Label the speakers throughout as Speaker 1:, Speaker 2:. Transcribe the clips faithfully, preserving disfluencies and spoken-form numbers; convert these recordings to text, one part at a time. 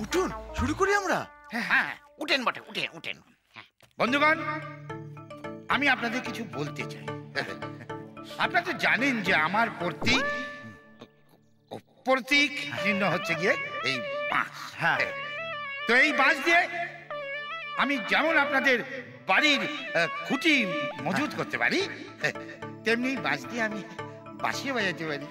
Speaker 1: উঠুন, শুরু করি আমরা।
Speaker 2: হ্যাঁ, উঠেন বটে, উঠেন উঠেন। বন্ধুগণ, আমি আপনাদের কিছু বলতে চাই। আপনারা তো জানেন যে আমার প্রতীক প্রতীক চিহ্ন হচ্ছে গিয়ে এই বাঁশ।
Speaker 1: হ্যাঁ,
Speaker 2: তো এই বাঁশ দিয়ে আমি যেমন আপনাদের বাড়ির খুঁটি মজুত করতে পারি, তেমনি বাঁশ দিয়ে আমি বাঁশিয়ে বাজাতে পারি।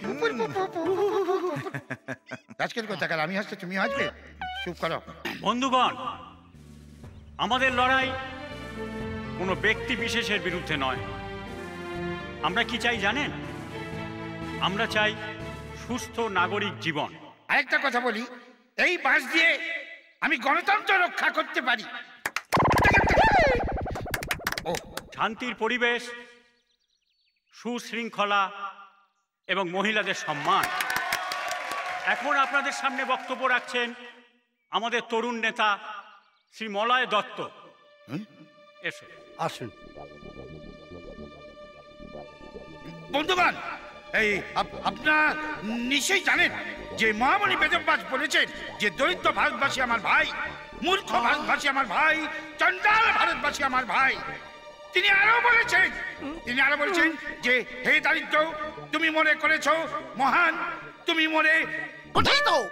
Speaker 2: আজকের কথা কাল আমি হাসতে তুমি হাসবে, চুপ করো।
Speaker 3: বন্ধুগণ, আমাদের লড়াই কোনো ব্যক্তি বিশেষের বিরুদ্ধে নয়। আমরা কি চাই জানেন? আমরা চাই সুস্থ নাগরিক জীবন।
Speaker 2: আরেকটা কথা বলি, এই বাঁশ দিয়ে আমি গণতন্ত্র রক্ষা করতে পারি। ও
Speaker 3: শান্তির পরিবেশ, সুশৃঙ্খলা এবং মহিলাদের সম্মান। এখন আপনাদের সামনে বক্তব্য রাখছেন আমাদের তরুণ নেতা শ্রী মলয় দত্ত। এসো,
Speaker 1: আসুন।
Speaker 2: বন্ধুগণ, এই আপনারা নিশ্চয়ই জানেন যে মহামণি বেদব্যাস বলেছেন যে দরিদ্র ভারতবাসী আমার ভাই, মূর্খ ভারতবাসী আমার ভাই, চন্ডাল ভারতবাসী আমার ভাই। তিনি আরো বলেছেন তিনি আরো বলেছেন যে হে দারিদ্র, তুমি মনে করেছো মহান, তুমি মনে ওটাই তো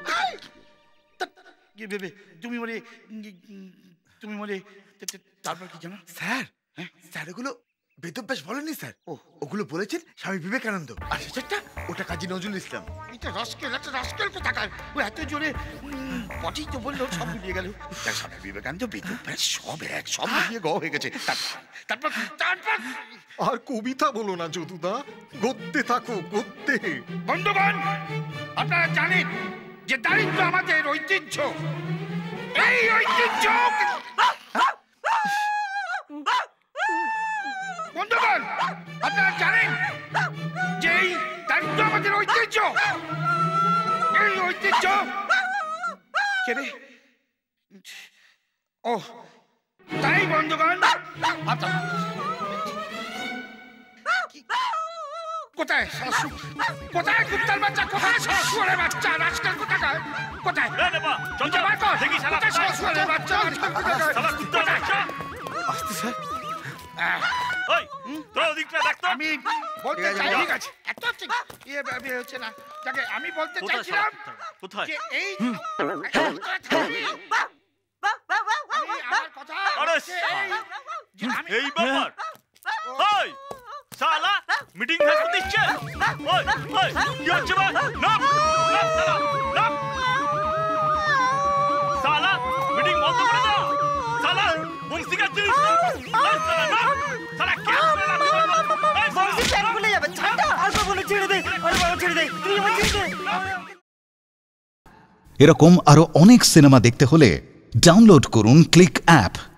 Speaker 2: তুমি মনে তুমি মনে তারপর কি জানো
Speaker 1: স্যার? স্যার ওগুলো বেদব্যাস বলেননি স্যার, ও ওগুলো বলেছেন স্বামী বিবেকানন্দ। আর শেষেরটা ওটা কাজী নজরুল ইসলাম।
Speaker 2: এটা রসকেল, একটা রসকেল কোথাকার, ও এত জোরে পটি তো বললো, সব মিলিয়ে গেল। স্বামী বিবেকানন্দ, বেদব্যাস সব এক, সব মিলিয়ে গ হয়ে গেছে। তারপর তারপর
Speaker 4: আর কবিতা বলো না যদুদা, গদ্যে থাকো গদ্যে।
Speaker 2: বন্ধুগণ, আপনারা জানেন যে দারিদ্র আমাদের ঐতিহ্য। এই ঐতিহ্য বন্ধুগণ, আপনারা জানেন যে এই দারিদ্র আমাদের ঐতিহ্য। এই ঐতিহ্য কেড়ে ও তাই বন্ধুগণ, কোথায় কোথায় কুত্তার বাচ্চা, কোথায় শাশুড়ের বাচ্চা, রাজকাল কোথাকার, কোথায় শাশুড়ের বাচ্চা?
Speaker 1: আসতে স্যার।
Speaker 2: আমি বলতে চাই, ঠিক আছে, এত ইয়ে হচ্ছে না, যাকে আমি বলতে চাইছিলাম যে এই আমার কথা
Speaker 3: এই ব্যাপার। ওই শালা মিটিং থাকতে দিচ্ছে। ওই ওই কি হচ্ছে ভাই? নাম নাম শালা নাম শালা মিটিং বন্ধ করে দাও। শালা বংশী কা জিনিস শালা নাম শালা কে
Speaker 5: বংশী প্ল্যান ভুলে যাবে। ছাড়, আর কো বলে ছেড়ে দে। আরে বাবা ছেড়ে দে, তুই আমার ছেড়ে দে।
Speaker 6: এরকম আরো অনেক সিনেমা দেখতে হলে ডাউনলোড করুন ক্লিক অ্যাপ।